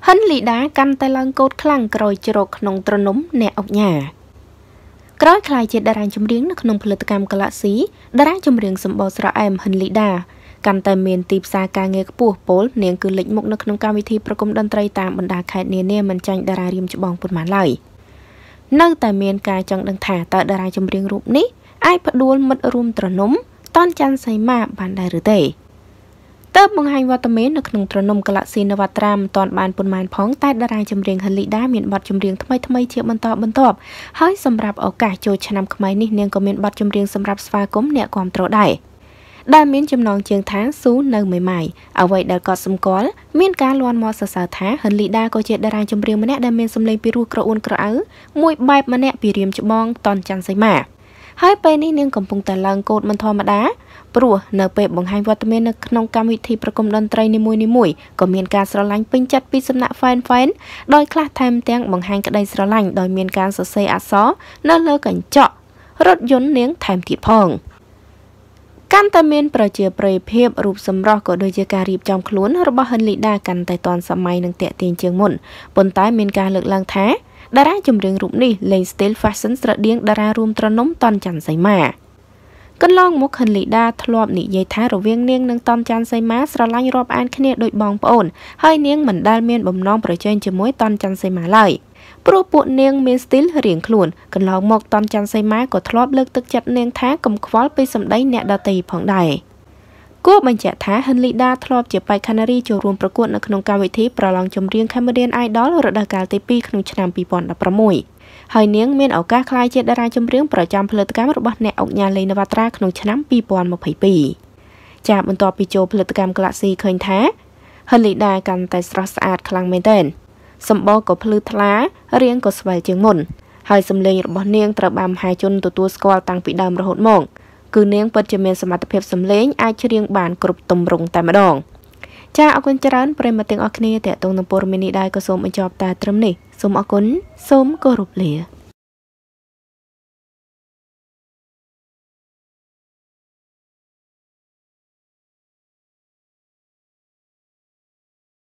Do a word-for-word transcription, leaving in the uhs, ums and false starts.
Hân lì đá căn tay lăng cốt khăn rồi trộn nông trôn nấm nẹ ốc nhà. Cõi khai chết đà ràng chấm riêng nước nông phật cam cà lạ xí, đà ràng chấm riêng sầm bò sra em hân lì đá. Căn tay miền tịp xa ca nghe bùa bố niềng cứ lĩnh mục nước nông cam vi thiประกมđan trai tạm bận đà khai nề nề mình tranh đà ràng riêng chụp bong bột mán lại. Nơi tại miền ca trong đằng thả tại đà ràng chấm riêng rụp ní, ai bắt đuôi mất rum trôn nấm, ton chăn say ma bàn đài rửa tệ. Tớp mong hành vào tầm mến được nông trôn nông cà lạ xí nà vạt tram toàn bàn bồn màn phóng tại đà ràng chấm riêng hân lì đá miền bọt chấm riêng thâm thâm chiếc bần tọp bần tọp. Hơi xâm rạp ở cả chỗ chân nằm khmai ní niềng có miền bọt chấm riêng xâm rạp sva cốm nẹ quàm trổ đài. Đa miền chấm nòng chiêng tháng xú nâu mày mày, ở vậy đã có xâm có miền cá loan mò sờ sờ thá hân lì đa có chết đà ràng chấm riêng mà nẹ đa miền xâm lên piru cờ uốn cờ áo, mùi bài mà nẹ pi riềm chấm bong toàn chăn say mà. Hai bên ní niềng cầm phung tà lăng cộtมัน thò mà đá ព្រោះនៅពេលបង្ហាញវត្តមាននៅក្នុងកម្មវិធីប្រគំតន្ត្រីនីមួយៗក៏មានការស្រឡាញ់ពេញចិត្តពីសំណាក់ fan fan ដោយខ្លះថែមទាំងបង្ហាញក្តីស្រឡាញ់ដោយមានការសរសេរអក្សរនៅលើកញ្ចក់រថយន្តនាងថែមទៀតផងកាន់តែមានប្រជាប្រិយភាពរូបសម្រស់ក៏ដូចជាការរៀបចំខ្លួនរបស់ហិនលីដាកាន់តែទាន់សម័យនិងទាក់ទាញជាងមុនប៉ុន្តែមានការលើកឡើងថាតារាចម្រៀងរូបនេះលេង style fashion ស្រដៀងតារារួមត្រនំតនច័ន្ទសីមាកន្លងមកហិនលីដាធ្លាប់និយាយថារវាងនាងនិងតនច័ន្ទសីមាស្រឡាញ់រាប់អានគ្នាដូចបងប្អូនហើយនាងមិនដែលមានបំណងប្រជែងជាមួយតនច័ន្ទសីមាឡើយព្រោះពួកនាងមាន style រៀងខ្លួនកន្លងមកតនច័ន្ទសីមាក៏ធ្លាប់លើកទឹកចិត្តនាងថាកុំខ្វល់ពីសម្ដីអ្នកដទៃផងដែរគួរបញ្ជាក់ថាហិនលីដាធ្លាប់ជាបេក្ខនារីចូលរួមប្រកួតនៅក្នុងកម្មវិធីប្រឡងចម្រៀង Cambodia Idol រដូវកាលទី ពីរ ក្នុងឆ្នាំ ពីរពាន់ដប់ប្រាំមួយ ហើយនាងមានឱកាសក្លាយជាតារាចម្រៀងប្រចាំផលិតកម្មរបស់អ្នកអុកញ៉ាលេងនវត្រាក្នុងឆ្នាំ ពីរពាន់ម្ភៃពីរ ចាបន្ទាប់ពីចូលផលិតកម្ម Galaxy ឃើញថាហិនលីដាកាន់តែស្រស់ស្អាតខ្លាំងមែនទែនសម្បកក៏ភ្លឺថ្លារាងក៏ស្វែលជាងមុនហើយសំឡេងរបស់នាងត្រូវបានមហាជនទទួលស្គាល់តាំងពីដើមរហូតមកគឺនាងពិតជាមានសមត្ថភាពសំឡេងអាចច្រៀងបានគ្រប់ទម្រង់តែម្ដងចាអរគុណច្រើនប្រិយមិត្តទាំងអស់គ្នាតេតងនឹងព័ត៌មាននេះដែរក៏សូមបញ្ចប់តែត្រឹមនេះសូមអរគុណសូមគោរពលា